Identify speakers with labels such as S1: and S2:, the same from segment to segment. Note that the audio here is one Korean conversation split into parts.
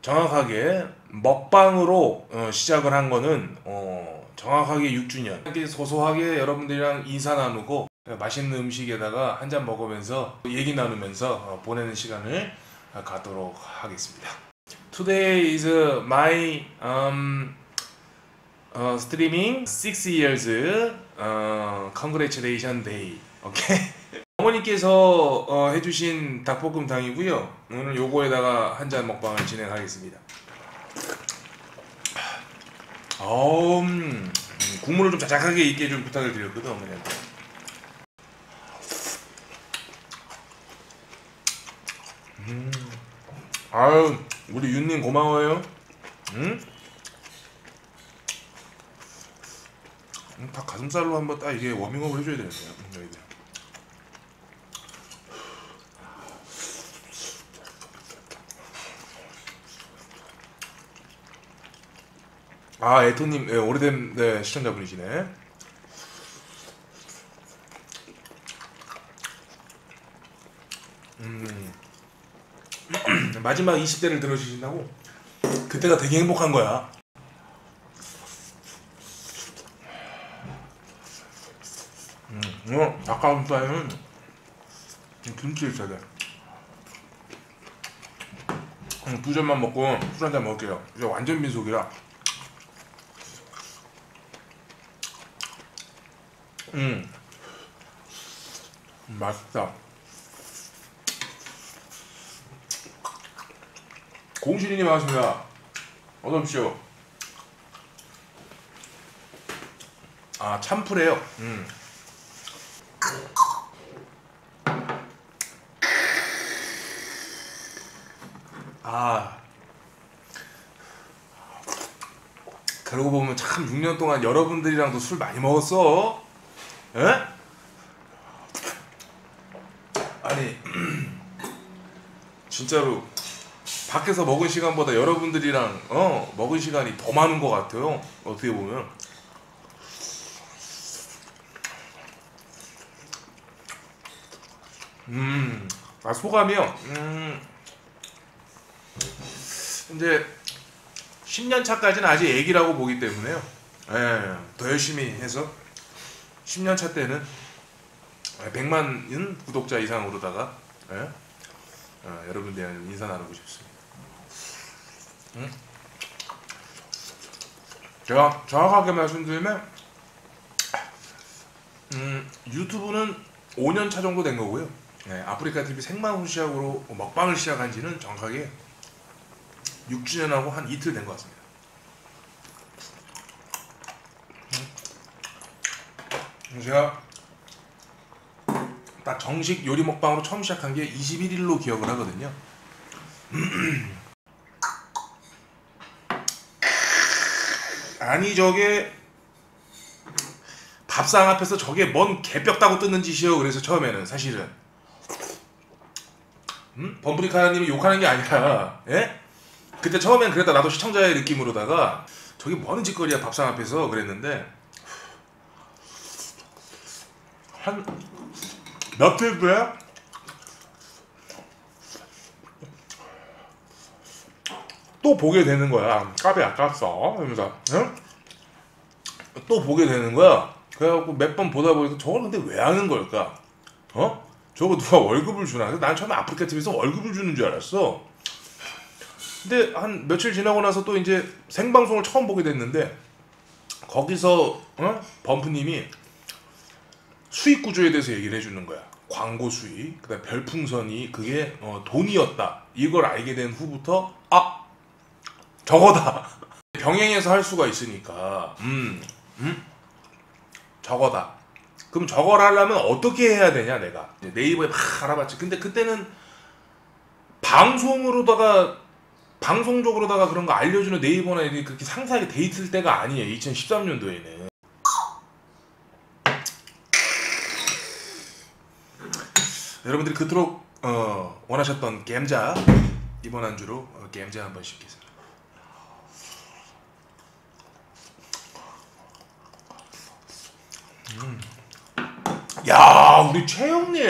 S1: 정확하게 먹방으로 시작을 한 거는 정확하게 6주년. 이렇게 소소하게 여러분들이랑 인사 나누고 맛있는 음식에다가 한 잔 먹으면서 얘기 나누면서 보내는 시간을 갖도록 하겠습니다. Today is my streaming 6 years congratulation day. 오케이. 어머니께서 해주신 닭볶음탕이고요. 오늘 요거에다가 한 잔 먹방을 진행하겠습니다. 국물을 좀 자작하게 있게 좀 부탁을 드렸거든 어머니한테. 아유 우리 윤님 고마워요. 닭 가슴살로 한번 딱 이게 워밍업을 해줘야 되는데요. 너희들. 아 에토님 네, 오래된 네, 시청자분이시네. 마지막 20대를 들어주신다고? 그때가 되게 행복한 거야. 닭가슴살은 김치 있어야 돼. 두 잔만 먹고 술 한잔 먹을게요. 이제 완전 민속이라. 맛있다. 공신이님 반갑습니다. 어서오십시오. 아 참프래요. 아 그러고 보면 참 6년 동안 여러분들이랑도 술 많이 먹었어. 에? 아니 진짜로 밖에서 먹은 시간보다 여러분들이랑 먹은 시간이 더 많은 것 같아요. 어떻게 보면. 소감이요. 이제 10년 차까지는 아직 애기라고 보기 때문에요. 더 열심히 해서 10년 차 때는 100만 구독자 이상으로다가 여러분들이랑 인사 나누고 싶습니다. 제가 정확하게 말씀드리면 유튜브는 5년 차 정도 된 거고요. 아프리카 TV 생방송 시작으로 먹방을 시작한 지는 정확하게 6주년하고 한 이틀 된 것 같습니다. 제가 딱 정식 요리 먹방으로 처음 시작한 게 21일로 기억을 하거든요. 아니 저게 밥상 앞에서 저게 뭔 개벽 따고 뜯는 짓이요. 그래서 처음에는 사실은 범브리카님이 욕하는 게 아니라 그때 처음엔 그랬다. 나도 시청자의 느낌으로다가 저게 뭐하는 짓거리야 밥상 앞에서 그랬는데 한 며칠 뒤에 또 보게 되는 거야. 까베 아깝어 이러면서 또 보게 되는 거야. 그래갖고 몇 번 보다 보니까 저걸 근데 왜 하는 걸까? 저거 누가 월급을 주나? 난 처음에 아프리카 TV에서 월급을 주는 줄 알았어. 근데 한 며칠 지나고 나서 또 이제 생방송을 처음 보게 됐는데 거기서 범프님이 수익 구조에 대해서 얘기를 해주는 거야. 광고 수익, 그다음 별풍선이 그게 돈이었다. 이걸 알게 된 후부터 저거다. 병행해서 할 수가 있으니까 저거다. 그럼 저걸 하려면 어떻게 해야 되냐 내가 네이버에 막 알아봤지. 근데 그때는 방송적으로다가 그런 거 알려주는 네이버나 이렇게 그렇게 상세하게 돼 있을 때가 아니에요. 2013년도에는. 여러분들이 그토록 원하셨던 겜자 이번 안주로 겜자 한번 시키겠습니다. 야 우리 최영님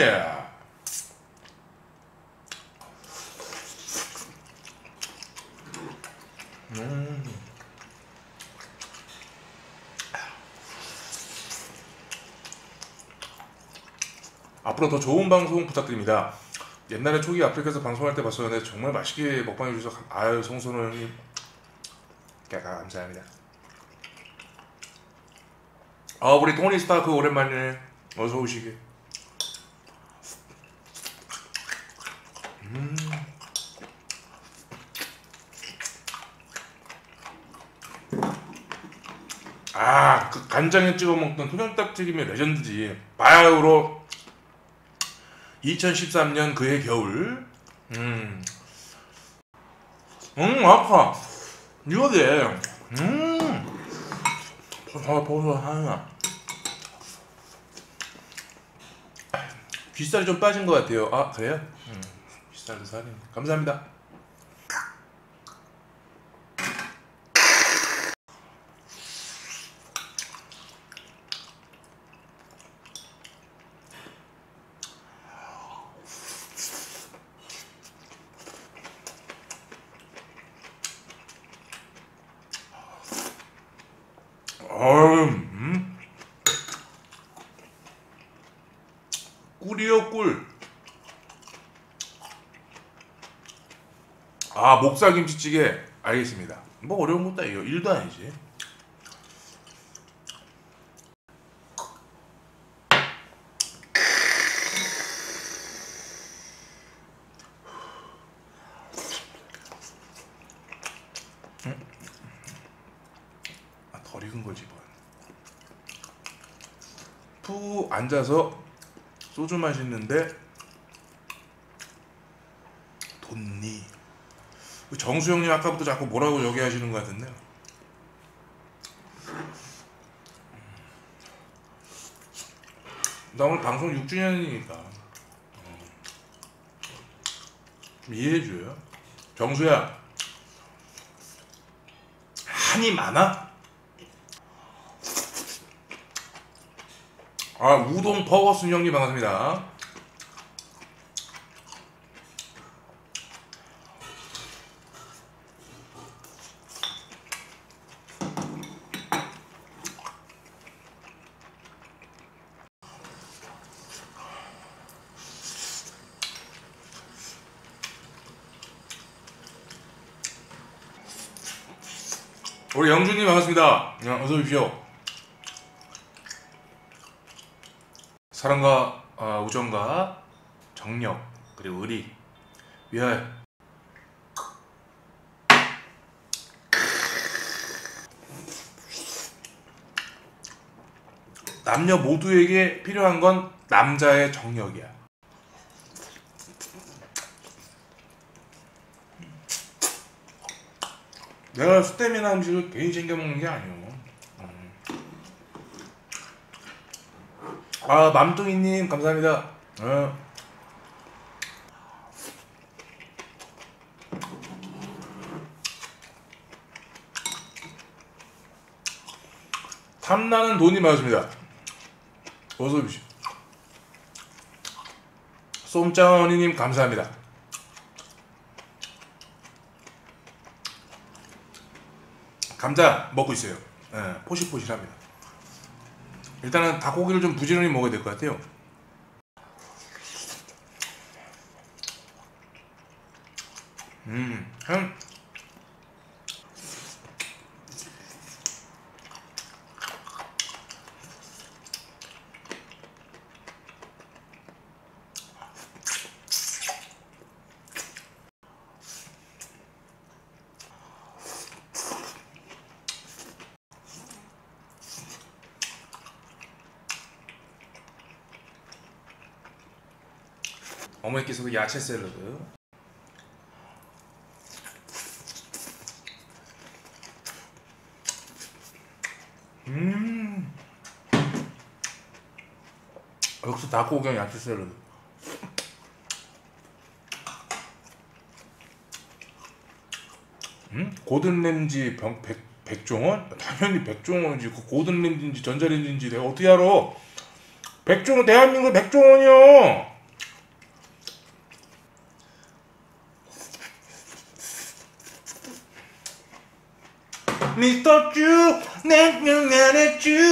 S1: 음. 앞으로 더 좋은 방송 부탁드립니다. 옛날에 초기 아프리카에서 방송할 때 봤었는데 정말 맛있게 먹방해 주셔서 아유 송선호님 감사합니다. 아 우리 토니 스타크 오랜만이네. 어서 오시게. 그 간장에 찍어 먹던 토종닭튀김의 레전드지. 바야흐로 2013년 그해 겨울. 아파. 이거지. 버섯하나. 귓살이 좀 빠진 것 같아요. 아 그래요? 귓살도 살이. 감사합니다. 꿀이요 꿀. 아 목살김치찌개 알겠습니다. 뭐 어려운 것도 아니에요. 일도 아니지. 덜 익은 거지 뭐. 푹 앉아서 소주 마시는데 돈니. 정수영님 아까부터 자꾸 뭐라고 얘기하시는 것 같은데요. 나 오늘 방송 6주년이니까 좀 이해해줘요. 정수야 한이 많아? 아 우동 버거슨 형님 반갑습니다. 우리 영준님 반갑습니다. 어서 오십시오. 사랑과 우정과 정력 그리고 의리 위하여. 남녀 모두에게 필요한 건 남자의 정력이야. 내가 스테미나 음식을 괜히 챙겨 먹는 게 아니오. 아 맘뚱이님 감사합니다. 탐나는 돈이 많습니다. 어서 오십시오. 쏨짱언니님 감사합니다. 감자 먹고 있어요. 포실포실합니다. 일단은 닭고기를 좀 부지런히 먹어야 될 것 같아요. 향. 어머니께서도 야채 샐러드. 역시 닭고기랑 야채 샐러드. 고든 렌지 백종원? 당연히 백종원이지. 그 고든 렌지인지 전자렌지인지 내가 어떻게 알아? 백종원 대한민국 백종원이요. 미스터 쭈내 안에 쭈.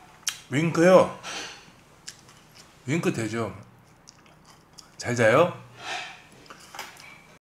S1: 윙크요. 윙크 되죠. 잘 자요.